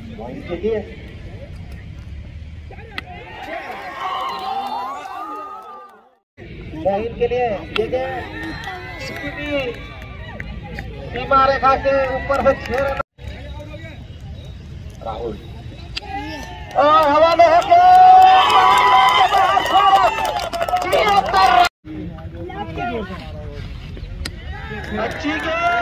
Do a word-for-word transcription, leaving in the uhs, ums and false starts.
Point के लिए शहीद के लिए ये गेम सीमा रेखा के ऊपर से छह रन। राहुल और हवा में है अच्छी गेम।